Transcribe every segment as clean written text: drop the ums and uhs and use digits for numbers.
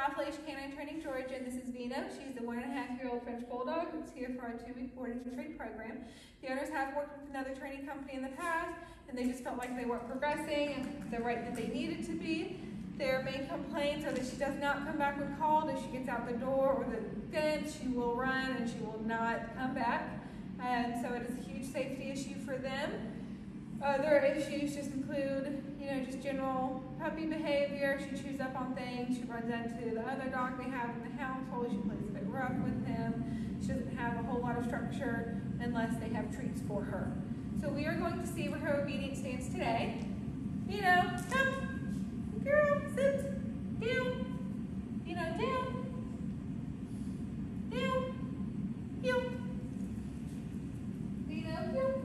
off Leash K9 Training, Georgia, and this is Vino. She's the 1.5-year-old French Bulldog that's here for our 2-week boarding and train program. The owners have worked with another training company in the past, and they just felt like they weren't progressing at the rate that they needed to be. Their main complaints are that she does not come back when called. If she gets out the door or the fence, she will run and she will not come back. And so it is a huge safety issue for them. Other issues just include, just general puppy behavior. She chews up on things. She runs into the other dog they have in the household. She plays a bit rough with him. She doesn't have a whole lot of structure unless they have treats for her. So we are going to see where her obedience stands today. Come. Girl, sit. Down. Down. Down. Heel. Heel.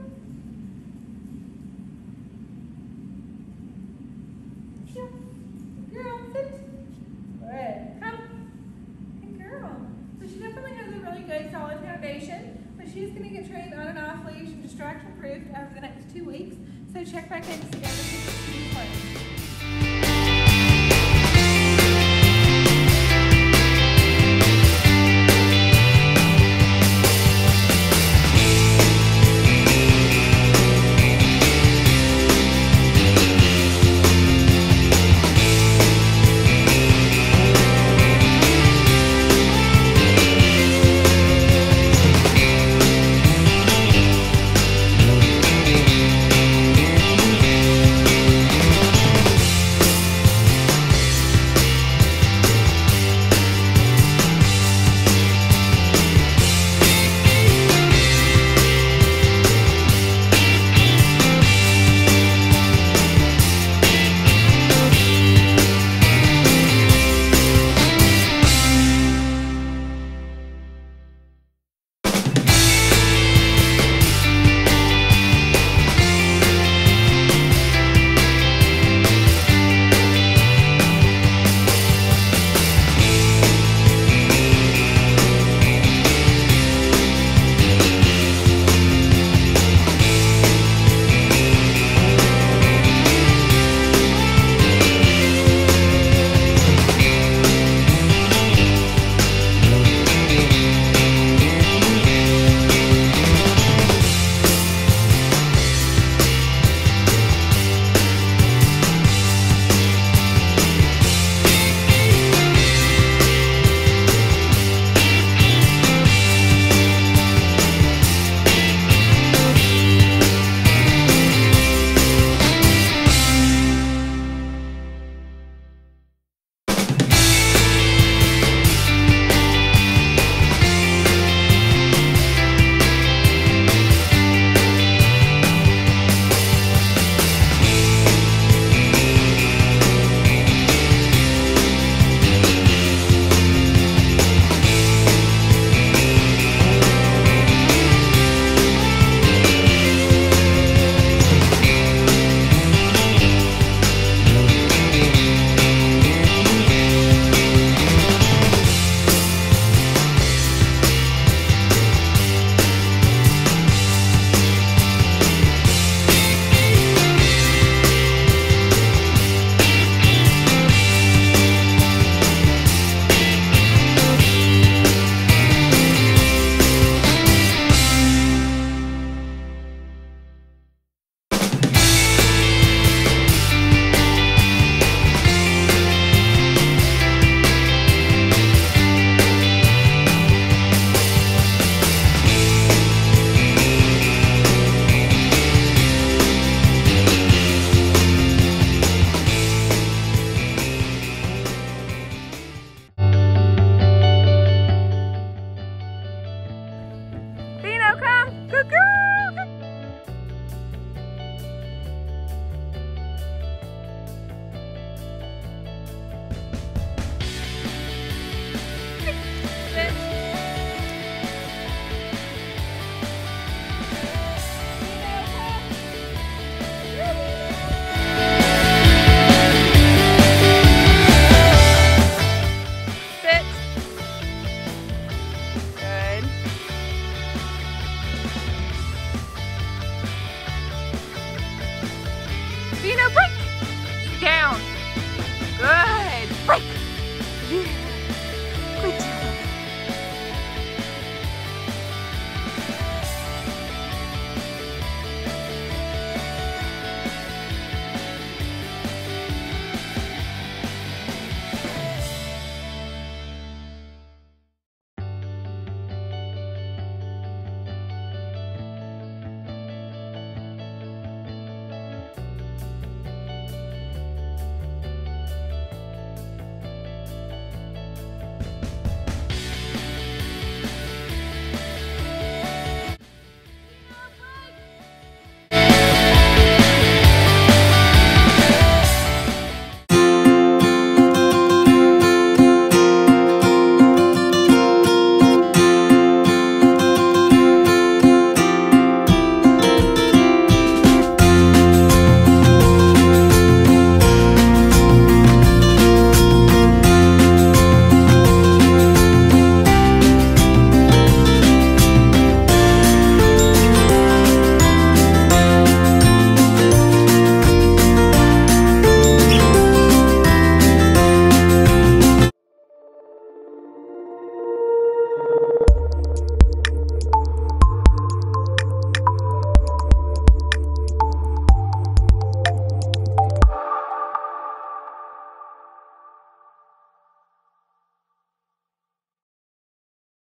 Girl, sit. Good. Come. Good girl. So she definitely has a really good, solid foundation, but she's going to get trained on and off leash and distraction proof over the next 2 weeks. So check back in together to see what she's learning.